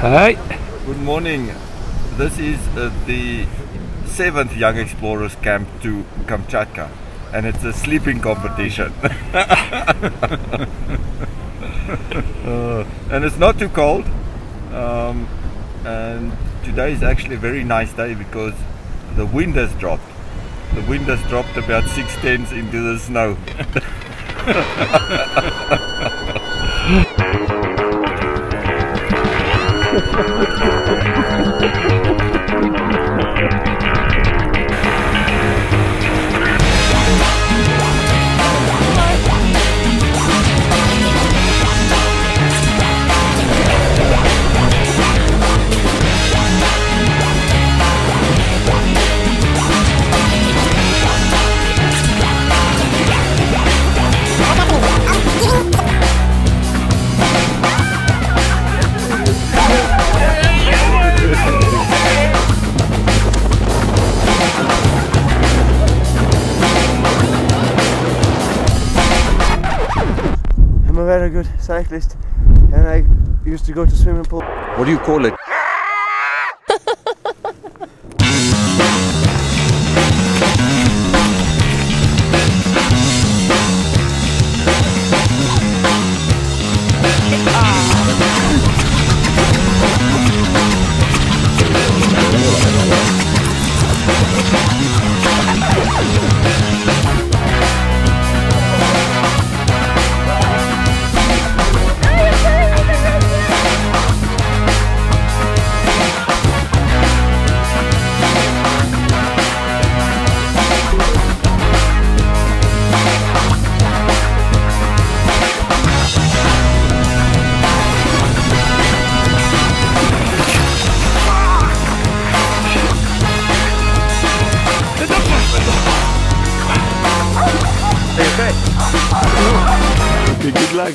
Hi. Good morning. This is the 7th Young Explorers Camp to Kamchatka, and it's a sleeping competition. And it's not too cold, and today is actually a very nice day because the wind has dropped. The wind has dropped about 6/10 into the snow. I'm a very good cyclist, and I used to go to swimming pool. What do you call it? Okay, good luck.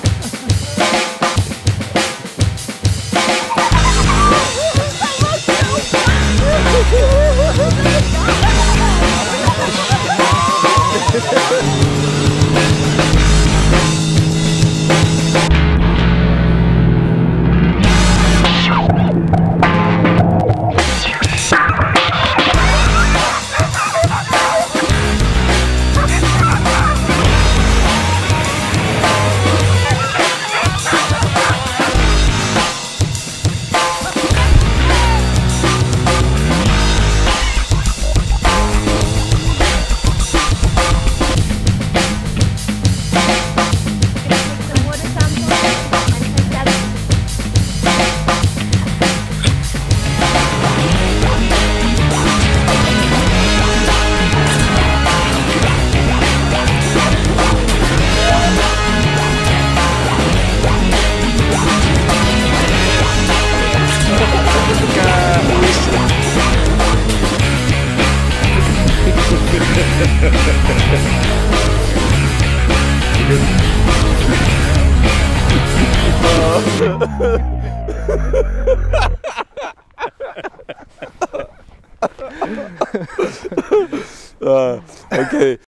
Okay.